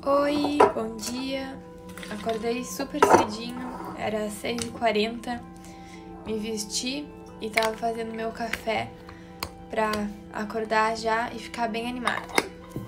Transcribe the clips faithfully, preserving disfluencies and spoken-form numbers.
Oi, bom dia. Acordei super cedinho, era seis e quarenta, me vesti e tava fazendo meu café pra acordar já e ficar bem animada.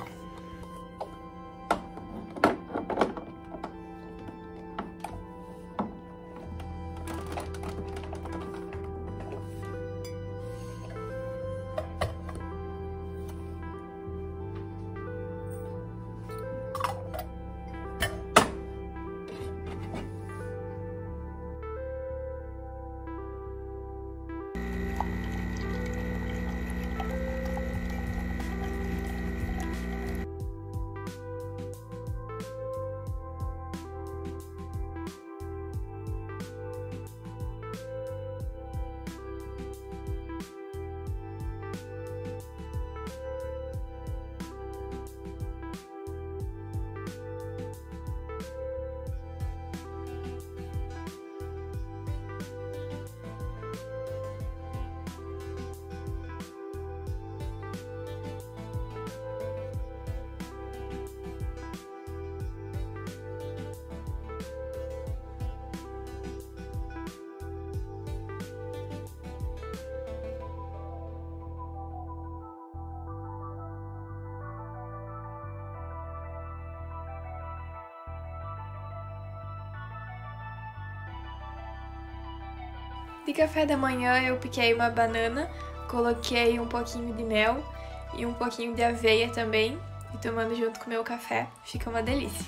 De café da manhã eu piquei uma banana, coloquei um pouquinho de mel e um pouquinho de aveia também, e tomando junto com o meu café, fica uma delícia.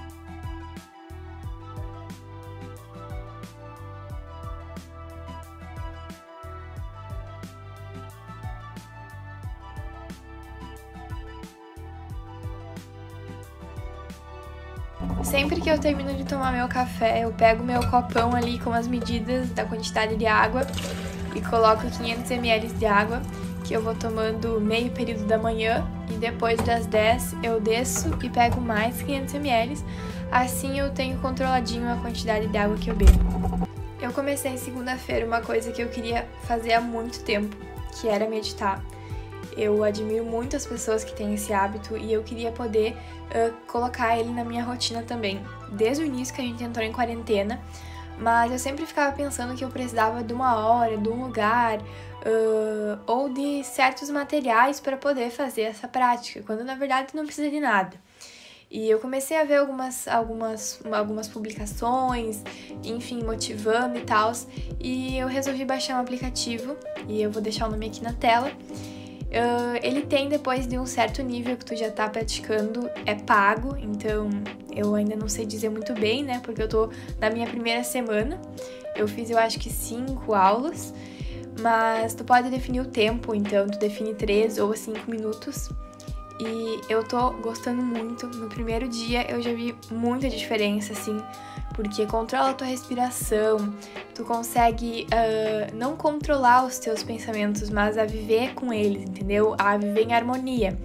Sempre que eu termino de tomar meu café, eu pego meu copão ali com as medidas da quantidade de água e coloco quinhentos mililitros de água, que eu vou tomando meio período da manhã, e depois das dez eu desço e pego mais quinhentos mililitros, assim eu tenho controladinho a quantidade de água que eu bebo. Eu comecei segunda-feira uma coisa que eu queria fazer há muito tempo, que era meditar. Eu admiro muito as pessoas que têm esse hábito e eu queria poder uh, colocar ele na minha rotina também. Desde o início que a gente entrou em quarentena, mas eu sempre ficava pensando que eu precisava de uma hora, de um lugar uh, ou de certos materiais para poder fazer essa prática, quando na verdade não precisa de nada. E eu comecei a ver algumas, algumas, algumas publicações, enfim, motivando e tal, e eu resolvi baixar um aplicativo, e eu vou deixar o nome aqui na tela. Uh, ele tem, depois de um certo nível que tu já tá praticando, é pago, então eu ainda não sei dizer muito bem, né, porque eu tô na minha primeira semana, eu fiz eu acho que cinco aulas, mas tu pode definir o tempo, então tu define três ou cinco minutos, e eu tô gostando muito. No primeiro dia eu já vi muita diferença, assim, porque controla a tua respiração, tu consegue uh, não controlar os teus pensamentos, mas a viver com eles, entendeu? A viver em harmonia.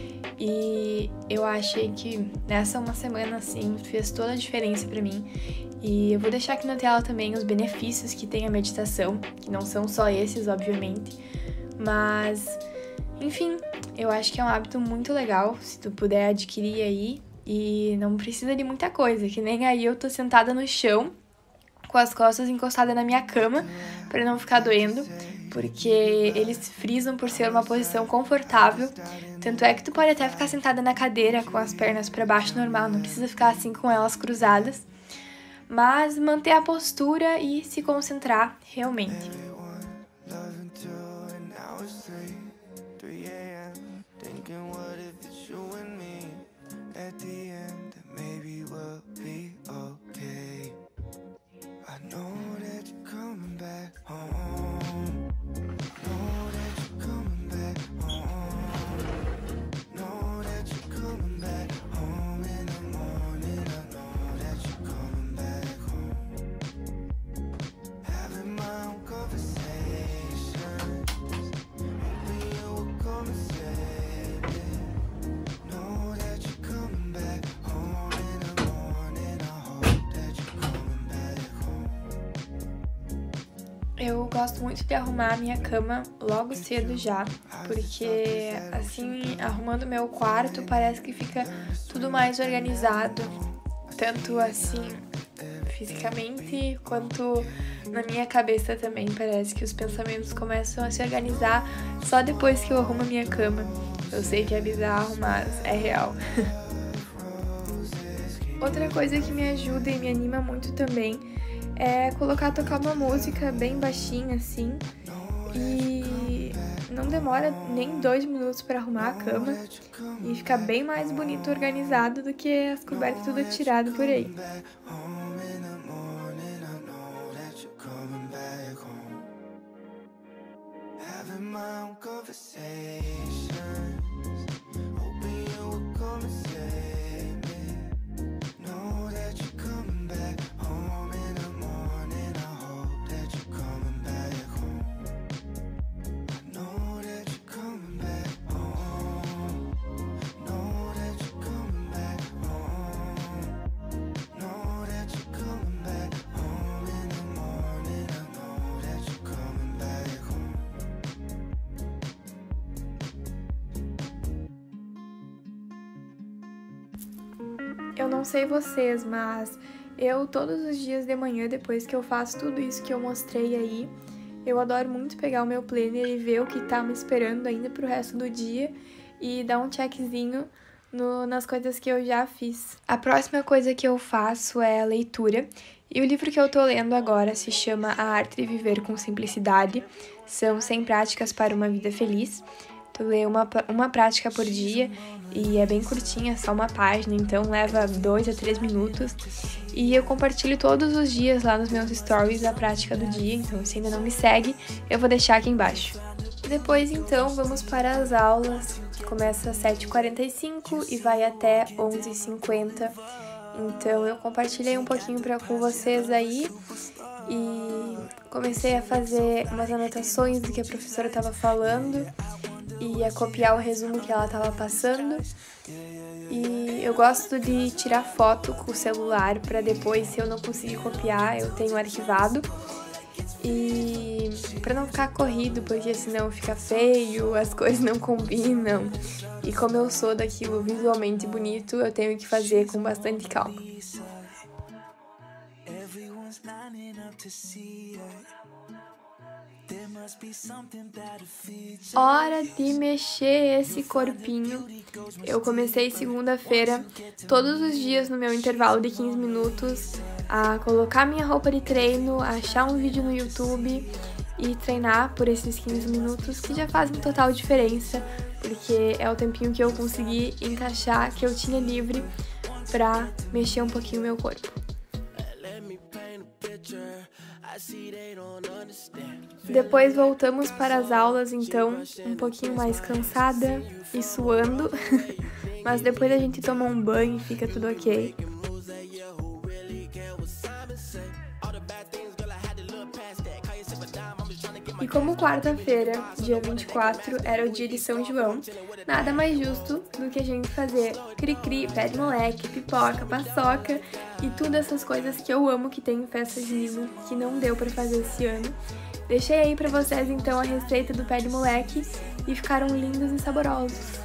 E eu achei que nessa uma semana, assim, fez toda a diferença pra mim. E eu vou deixar aqui na tela também os benefícios que tem a meditação, que não são só esses, obviamente, mas, enfim, eu acho que é um hábito muito legal, se tu puder adquirir aí. E não precisa de muita coisa, que nem aí eu tô sentada no chão, com as costas encostadas na minha cama, pra não ficar doendo, porque eles frisam por ser uma posição confortável. Tanto é que tu pode até ficar sentada na cadeira com as pernas pra baixo normal, não precisa ficar assim com elas cruzadas, mas manter a postura e se concentrar realmente. At the end, maybe we'll be okay. I know that you're coming back home. Know that you're coming back home. Know that you're coming back home in the morning. I know that you're coming back home. Having my own conversation. Eu gosto muito de arrumar a minha cama logo cedo já, porque assim, arrumando meu quarto parece que fica tudo mais organizado, tanto assim fisicamente quanto na minha cabeça também. Parece que os pensamentos começam a se organizar só depois que eu arrumo a minha cama. Eu sei que é bizarro, mas é real. Outra coisa que me ajuda e me anima muito também é colocar, tocar uma música bem baixinha assim, e não demora nem dois minutos para arrumar a cama e fica bem mais bonito organizado do que as cobertas tudo tirado por aí. Eu não sei vocês, mas eu todos os dias de manhã, depois que eu faço tudo isso que eu mostrei aí, eu adoro muito pegar o meu planner e ver o que tá me esperando ainda pro resto do dia e dar um checkzinho no, nas coisas que eu já fiz. A próxima coisa que eu faço é a leitura, e o livro que eu tô lendo agora se chama A Arte de Viver com Simplicidade. São cem práticas para uma vida feliz. Tu lê uma, uma prática por dia e é bem curtinha, só uma página, então leva dois a três minutos. E eu compartilho todos os dias lá nos meus stories a prática do dia, então se ainda não me segue, eu vou deixar aqui embaixo. Depois então vamos para as aulas, que começa às sete e quarenta e cinco e vai até onze e cinquenta. Então eu compartilhei um pouquinho pra, com vocês aí e comecei a fazer umas anotações do que a professora estava falando e a copiar o resumo que ela estava passando. E eu gosto de tirar foto com o celular para depois, se eu não conseguir copiar, eu tenho arquivado. E para não ficar corrido, porque senão fica feio, as coisas não combinam. E como eu sou daquilo visualmente bonito, eu tenho que fazer com bastante calma. Hora de mexer esse corpinho. Eu comecei segunda-feira, todos os dias no meu intervalo de quinze minutos, a colocar minha roupa de treino, achar um vídeo no YouTube e treinar por esses quinze minutos, que já fazem total diferença, porque é o tempinho que eu consegui encaixar, que eu tinha livre pra mexer um pouquinho o meu corpo. Depois voltamos para as aulas, então, um pouquinho mais cansada e suando, mas depois a gente toma um banho e fica tudo ok. E como quarta-feira, dia vinte e quatro, era o dia de São João, nada mais justo do que a gente fazer cri-cri, pé de moleque, pipoca, paçoca e tudo essas coisas que eu amo que tem em festa junina, que não deu pra fazer esse ano. Deixei aí pra vocês então a receita do pé de moleque e ficaram lindos e saborosos.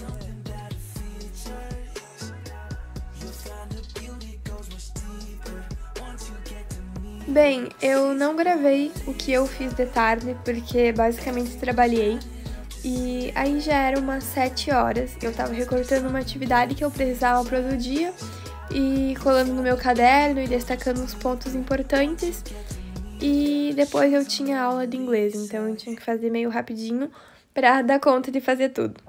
Bem, eu não gravei o que eu fiz de tarde, porque basicamente trabalhei, e aí já era umas sete horas, eu tava recortando uma atividade que eu precisava pro outro dia, e colando no meu caderno e destacando os pontos importantes, e depois eu tinha aula de inglês, então eu tinha que fazer meio rapidinho pra dar conta de fazer tudo.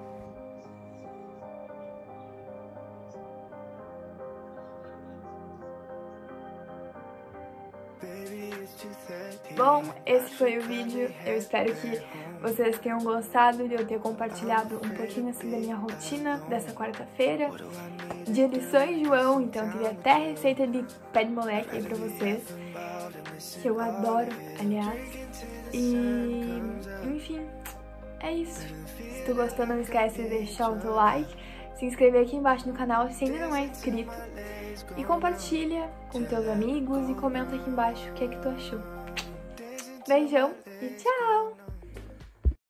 Bom, esse foi o vídeo, eu espero que vocês tenham gostado de eu ter compartilhado um pouquinho assim da minha rotina dessa quarta-feira, dia de São João, então tive até receita de pé de moleque aí pra vocês, que eu adoro, aliás, e enfim, é isso. Se tu gostou, não esquece de deixar o teu like, se inscrever aqui embaixo no canal se ainda não é inscrito, e compartilha com teus amigos e comenta aqui embaixo o que é que tu achou. Beijão e tchau!